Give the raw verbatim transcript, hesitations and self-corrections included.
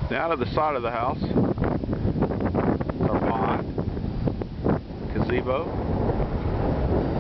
Down to the side of the house, our pond, gazebo.